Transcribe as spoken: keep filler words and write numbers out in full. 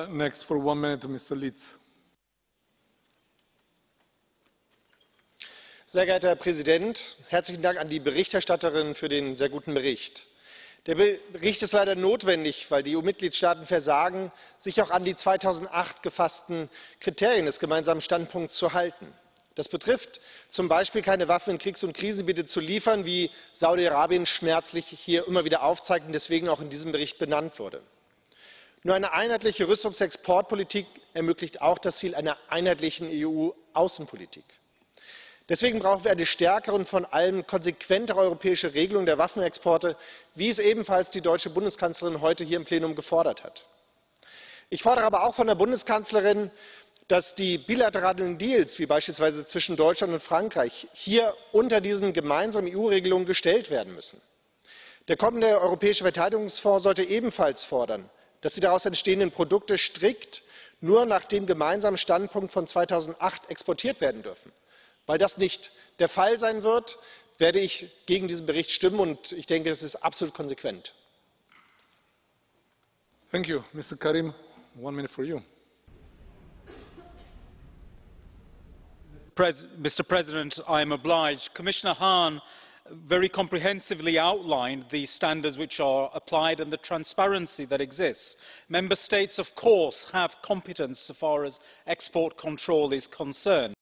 Uh, next for one minute, Mister Leeds. Sehr geehrter Herr Präsident, herzlichen Dank an die Berichterstatterin für den sehr guten Bericht. Der Bericht ist leider notwendig, weil die E U-Mitgliedstaaten versagen, sich auch an die zweitausendacht gefassten Kriterien des gemeinsamen Standpunkts zu halten. Das betrifft zum Beispiel, keine Waffen in Kriegs- und Krisengebiete zu liefern, wie Saudi-Arabien schmerzlich hier immer wieder aufzeigt und deswegen auch in diesem Bericht benannt wurde. Nur eine einheitliche Rüstungsexportpolitik ermöglicht auch das Ziel einer einheitlichen E U-Außenpolitik. Deswegen brauchen wir eine stärkere und vor allem konsequentere europäische Regelung der Waffenexporte, wie es ebenfalls die deutsche Bundeskanzlerin heute hier im Plenum gefordert hat. Ich fordere aber auch von der Bundeskanzlerin, dass die bilateralen Deals, wie beispielsweise zwischen Deutschland und Frankreich, hier unter diesen gemeinsamen E U-Regelungen gestellt werden müssen. Der kommende Europäische Verteidigungsfonds sollte ebenfalls fordern, dass die daraus entstehenden Produkte strikt nur nach dem gemeinsamen Standpunkt von zweitausendacht exportiert werden dürfen. Weil das nicht der Fall sein wird, werde ich gegen diesen Bericht stimmen, und ich denke, das ist absolut konsequent. Thank you. Mister Karim, one minute for you. Mister President, I am obliged. Commissioner Hahn very comprehensively outlined the standards which are applied and the transparency that exists. Member States, of course, have competence so far as export control is concerned.